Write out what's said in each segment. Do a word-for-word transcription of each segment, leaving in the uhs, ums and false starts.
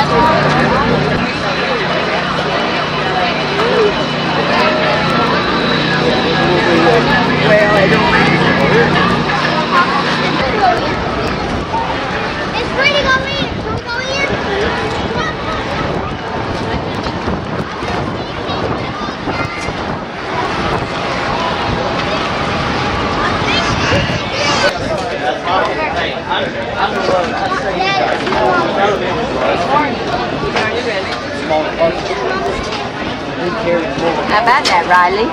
Well, I don't mind. It's raining on me. Don't go in. How about that, Riley?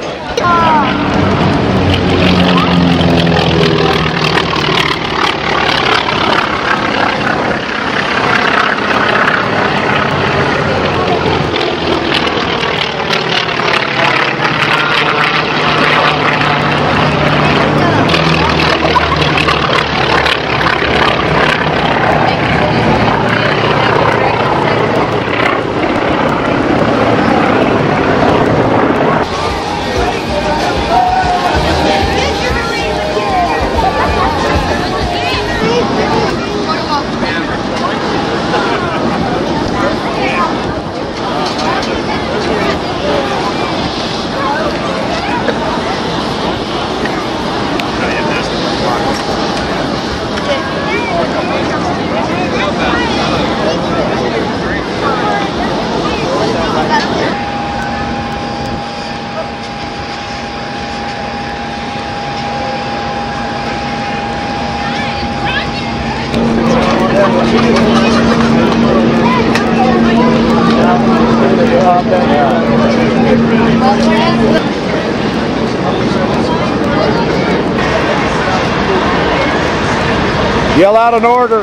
Yell out an order.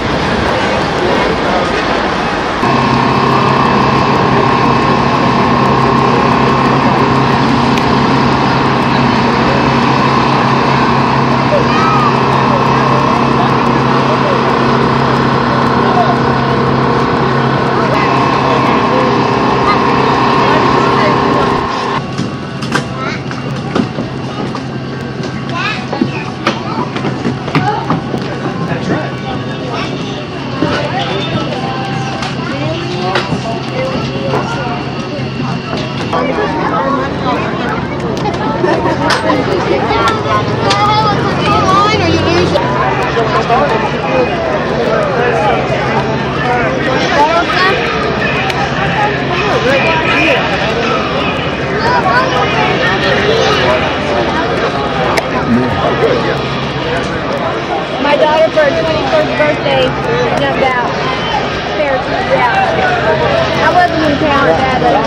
My daughter for her twenty-first birthday jumped out. Parachuted out. I wasn't in town at that day.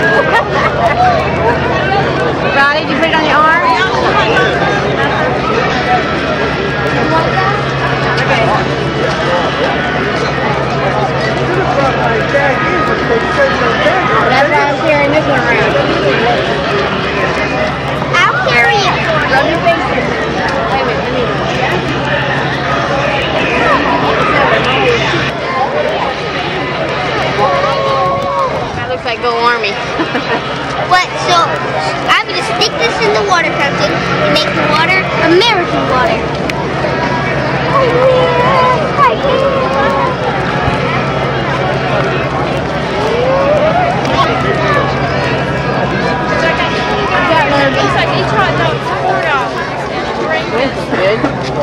Riley, did you put it on your arm? That's why I'm carrying this one around. I'll carry it. Rub your face in. Wait a minute, let me That looks like Go Army. What? So I'm going to stick this in the water fountain and make the water American water. Oh yeah! I Looks like each hot dog's four dollars. That's good.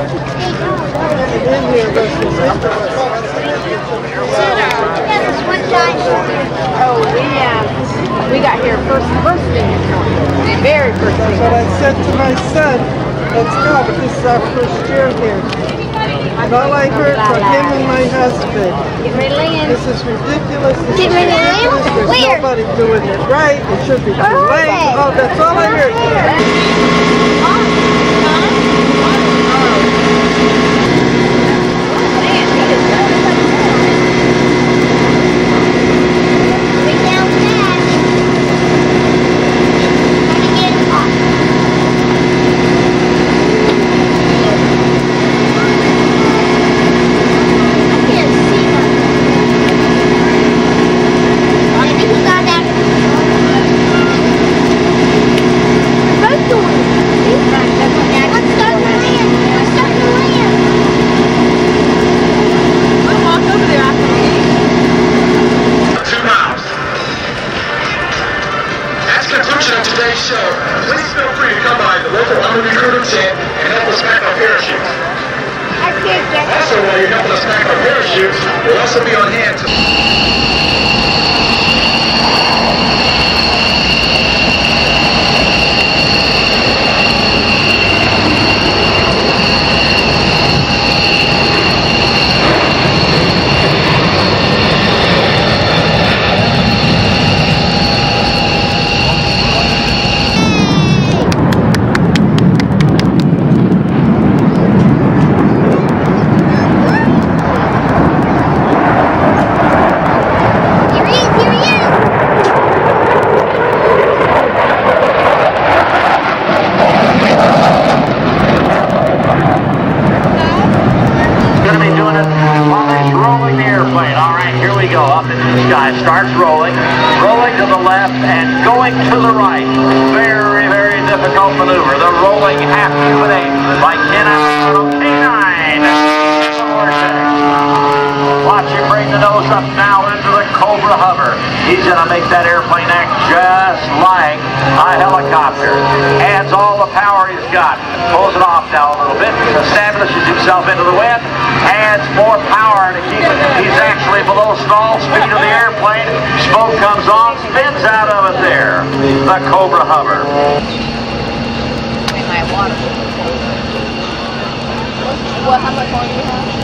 Oh, we, uh, we got here first, first thing this morning. Very first thing. But I said to my son, let's go, but this is our first year here. And all I heard from him and my husband, Get ready to land. this is ridiculous, this Get is ready to land? ridiculous, there's Where? nobody doing it right, it should be too late. Oh, that's all I heard. Both doors. Also, while you're helping us pack our parachutes, we'll also be on hand to... Starts rolling, rolling to the left and going to the right. Very, very difficult maneuver. The rolling half human ape by Ken K nine. Watch him bring the nose up now into the Cobra hover. He's going to make that airplane act just like a helicopter. Adds all the power he's got. Pulls it off now a little bit. Establishes himself into the wind. Adds more power to keep it. He's actually below stall speed of the airplane. Smoke comes on, spins out of it there. The Cobra hover. What, how much more do you have?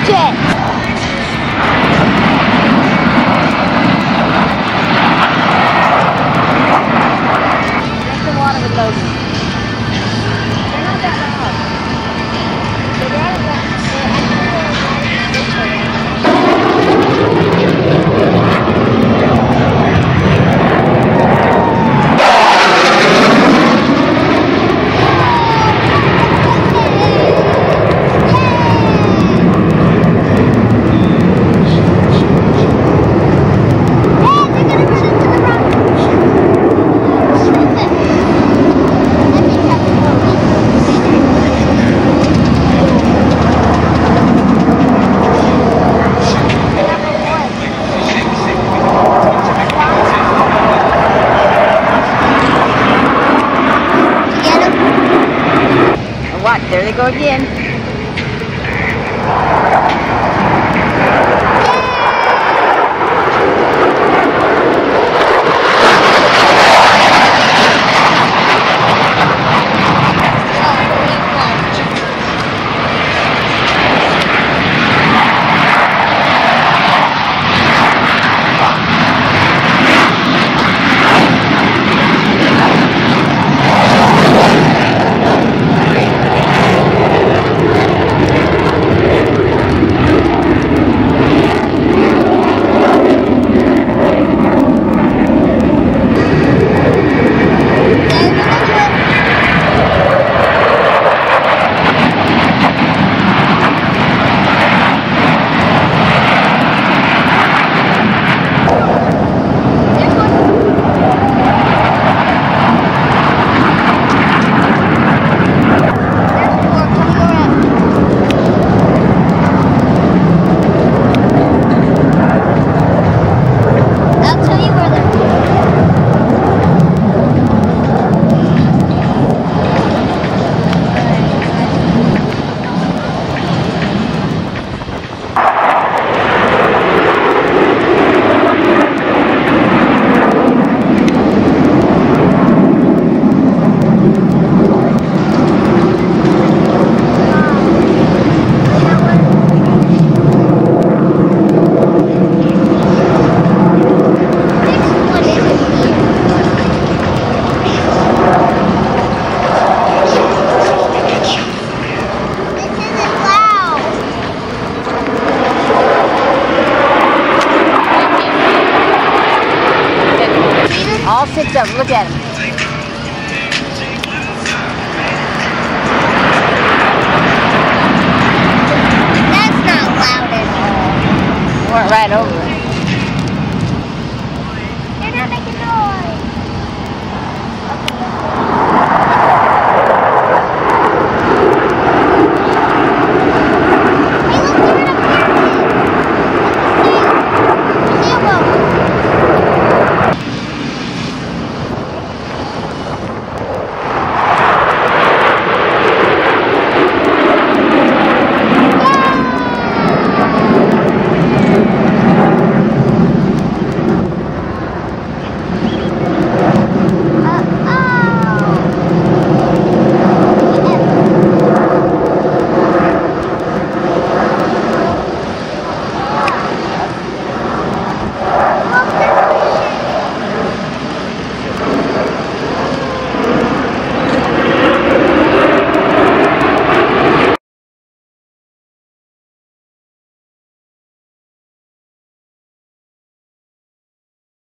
jet. That's the water with those. They're not that loud. They're not that loud. There they go again. All six of them. Look at them. That's not loud at all. Went right over it.